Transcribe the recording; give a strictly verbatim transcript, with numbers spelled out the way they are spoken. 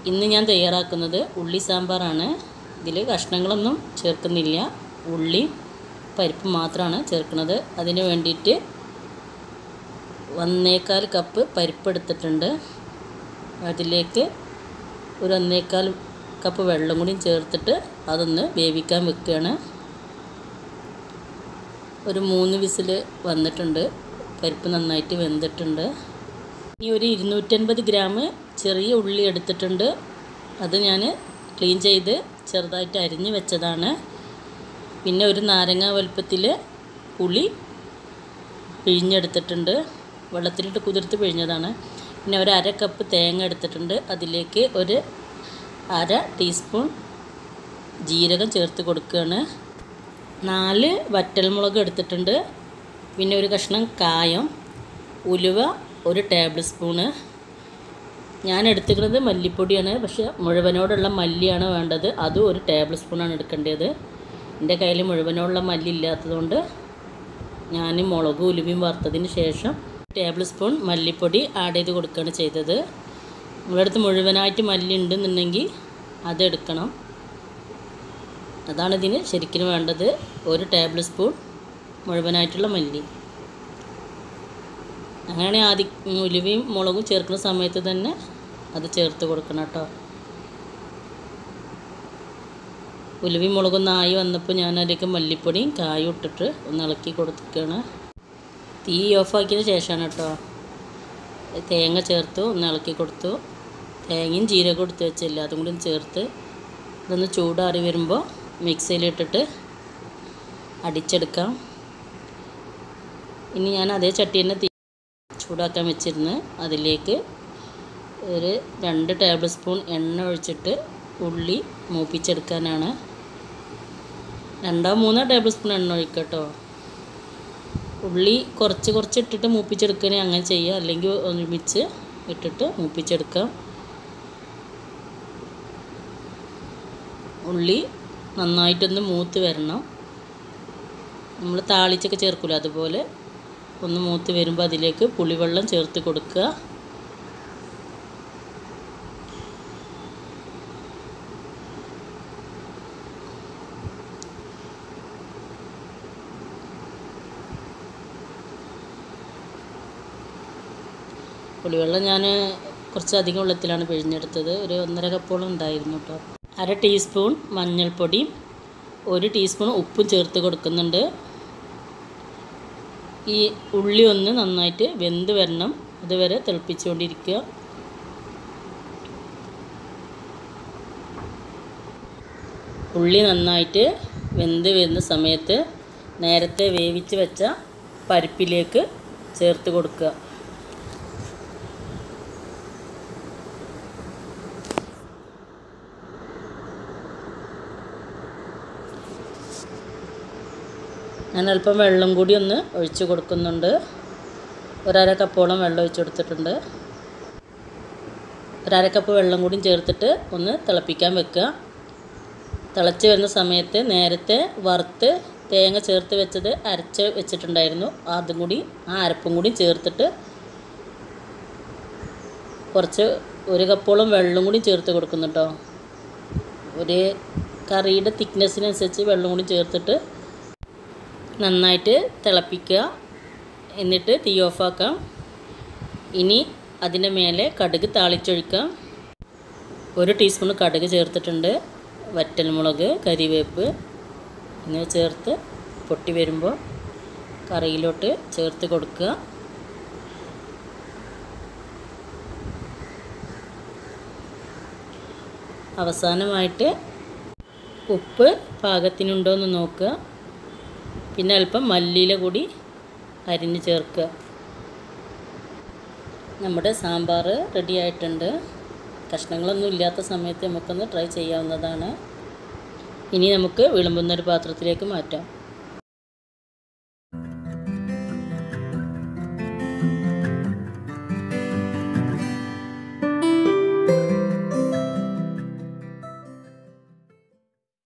ഇന്ന് ഞാൻ തയ്യാറാക്കുന്നത് ഉള്ളി സാമ്പാറാണ്. ഇതിൽ കഷ്ണങ്ങളൊന്നും ചേർക്കുന്നില്ല, ഉള്ളി പരിപ്പ് മാത്രമാണ് ചേർക്കുന്നത്. അതിന് വേണ്ടിയിട്ട് ഒന്നേകാൽ കപ്പ് പരിപ്പ് എടുത്തിട്ടുണ്ട്. അതിലേക്ക് ഒരു ഒന്നേകാൽ കപ്പ് വെള്ളം കൂടി ചേർത്തിട്ട് അതൊന്ന് വേവിക്കാൻ വെക്കുകയാണ്. ഒരു മൂന്ന് വിസിൽ വന്നിട്ടുണ്ട്, പരിപ്പ് നന്നായിട്ട് വെന്തിട്ടുണ്ട്. ഇനി ഒരു ഇരുന്നൂറ്റൻപത് ഗ്രാം ചെറിയ ഉള്ളി എടുത്തിട്ടുണ്ട്. അത് ഞാൻ ക്ലീൻ ചെയ്ത് ചെറുതായിട്ട് അരിഞ്ഞ് വെച്ചതാണ്. പിന്നെ ഒരു നാരങ്ങ വലുപ്പത്തിൽ പുളി പിഴിഞ്ഞെടുത്തിട്ടുണ്ട്, വെള്ളത്തിലിട്ട് കുതിർത്ത് പിഴിഞ്ഞതാണ്. പിന്നെ ഒരു അര കപ്പ് തേങ്ങ എടുത്തിട്ടുണ്ട്. അതിലേക്ക് ഒരു അര ടീസ്പൂൺ ജീരകം ചേർത്ത് കൊടുക്കുകയാണ്. നാല് വറ്റൽമുളക് എടുത്തിട്ടുണ്ട്. പിന്നെ ഒരു കഷ്ണം കായം, ഉലുവ ഒരു ടേബിൾ സ്പൂണ്. ഞാൻ എടുത്തിരിക്കുന്നത് മല്ലിപ്പൊടിയാണ്, പക്ഷേ മുഴുവനോടുള്ള മല്ലിയാണ് വേണ്ടത്. അതും ഒരു ടേബിൾ സ്പൂണാണ് എടുക്കേണ്ടത്. എൻ്റെ കയ്യിൽ മുഴുവനോടുള്ള മല്ലി ഇല്ലാത്തതുകൊണ്ട് ഞാൻ മുളകും ഉലുവയും വറുത്തതിന് ശേഷം ടേബിൾ സ്പൂൺ മല്ലിപ്പൊടി ആഡ് ചെയ്ത് കൊടുക്കുകയാണ് ചെയ്തത്. നിങ്ങളുടെ അടുത്ത് മുഴുവനായിട്ട് മല്ലി ഉണ്ടെന്നുണ്ടെങ്കിൽ അതെടുക്കണം. അതാണ് ഇതിന് ശരിക്കും വേണ്ടത്, ഒരു ടേബിൾ സ്പൂൺ മുഴുവനായിട്ടുള്ള മല്ലി. അങ്ങനെ ആദ്യം ഉലുവയും മുളകും ചേർക്കുന്ന സമയത്ത് തന്നെ അത് ചേർത്ത് കൊടുക്കണം കേട്ടോ. ഉലുവയും മുളകൊന്ന് ആയി വന്നപ്പോൾ ഞാൻ അതിലേക്ക് മല്ലിപ്പൊടിയും കായും ഇട്ടിട്ട് ഒന്ന് ഇളക്കി കൊടുക്കുകയാണ്. തീ ഓഫാക്കിയതിന് ശേഷമാണ് കേട്ടോ തേങ്ങ ചേർത്ത് ഒന്ന് ഇളക്കി കൊടുത്തു. തേങ്ങയും ജീരകം എടുത്ത് വെച്ചില്ല, അതും കൂടി ചേർത്ത് ഇതൊന്ന് ചൂടാറി വരുമ്പോൾ മിക്സിയിലിട്ടിട്ട് അടിച്ചെടുക്കാം. ഇനി ഞാൻ അതേ ചട്ടി തന്നെ തീ ചൂടാക്കാൻ വെച്ചിരുന്ന് അതിലേക്ക് ഒരു രണ്ട് ടേബിൾ സ്പൂൺ എണ്ണ ഒഴിച്ചിട്ട് ഉള്ളി മൂപ്പിച്ചെടുക്കാനാണ്. രണ്ടോ മൂന്നോ ടേബിൾ സ്പൂൺ എണ്ണ ഒഴിക്കുക കേട്ടോ. ഉള്ളി കുറച്ച് കുറച്ച് ഇട്ടിട്ട് മൂപ്പിച്ചെടുക്കണേ അങ്ങനെ ചെയ്യുക, അല്ലെങ്കിൽ ഒരുമിച്ച് ഇട്ടിട്ട് മൂപ്പിച്ചെടുക്കാം. ഉള്ളി നന്നായിട്ടൊന്ന് മൂത്ത് വരണം. നമ്മൾ താളിച്ചൊക്കെ ചേർക്കില്ല, അതുപോലെ ഒന്ന് മൂത്ത് വരുമ്പോൾ അതിലേക്ക് പുളിവെള്ളം ചേർത്ത് കൊടുക്കുക. പുളിവെള്ളം ഞാൻ കുറച്ചധികം വെള്ളത്തിലാണ് പിഴിഞ്ഞെടുത്തത്. ഒരു ഒന്നര കപ്പോളം ഉണ്ടായിരുന്നു കേട്ടോ. അര ടീസ്പൂൺ മഞ്ഞൾപ്പൊടി, ഒരു ടീസ്പൂൺ ഉപ്പും ചേർത്ത് കൊടുക്കുന്നുണ്ട്. ഈ ഉള്ളി ഒന്ന് നന്നായിട്ട് വെന്ത് വരണം, അതുവരെ തിളപ്പിച്ചുകൊണ്ടിരിക്കുക. ഉള്ളി നന്നായിട്ട് വെന്ത് വരുന്ന സമയത്ത് നേരത്തെ വേവിച്ച് വെച്ച പരിപ്പിലേക്ക് ചേർത്ത് കൊടുക്കുക. ഞാൻ അല്പം വെള്ളം കൂടി ഒന്ന് ഒഴിച്ച് കൊടുക്കുന്നുണ്ട്. ഒരര കപ്പോളം വെള്ളം ഒഴിച്ച് കൊടുത്തിട്ടുണ്ട്. ഒരര കപ്പ് വെള്ളം കൂടി ചേർത്തിട്ട് ഒന്ന് തിളപ്പിക്കാൻ വെക്കുക. തിളച്ച് വരുന്ന സമയത്ത് നേരത്തെ വറുത്ത് തേങ്ങ ചേർത്ത് വെച്ചത് അരച്ച് വെച്ചിട്ടുണ്ടായിരുന്നു, അതും കൂടി ആ അരപ്പും കൂടി ചേർത്തിട്ട് കുറച്ച് ഒരു കപ്പോളം വെള്ളം കൂടി ചേർത്ത് കൊടുക്കുന്നു കേട്ടോ. ഒരു കറിയുടെ തിക്നെസ്സിനനുസരിച്ച് വെള്ളം കൂടി ചേർത്തിട്ട് നന്നായിട്ട് തിളപ്പിക്കുക. എന്നിട്ട് തീ ഓഫാക്കാം. ഇനി അതിൻ്റെ മേലെ കടുക് താളിച്ചൊഴിക്കാം. ഒരു ടീസ്പൂൺ കടുക് ചേർത്തിട്ടുണ്ട്. വറ്റൽമുളക്, കരിവേപ്പ് എന്നിവ ചേർത്ത് പൊട്ടി വരുമ്പോൾ കറിയിലോട്ട് ചേർത്ത് കൊടുക്കുക. അവസാനമായിട്ട് ഉപ്പ് പാകത്തിനുണ്ടോ എന്ന് നോക്കുക. പിന്നെ അല്പം മല്ലിയില കൂടി അരിഞ്ഞ് ചേർക്കുക. നമ്മുടെ സാമ്പാർ റെഡി ആയിട്ടുണ്ട്. കഷ്ണങ്ങളൊന്നും ഇല്ലാത്ത സമയത്ത് നമുക്കൊന്ന് ട്രൈ ചെയ്യാവുന്നതാണ്. ഇനി നമുക്ക് വിളമ്പുന്നൊരു പാത്രത്തിലേക്ക് മാറ്റാം.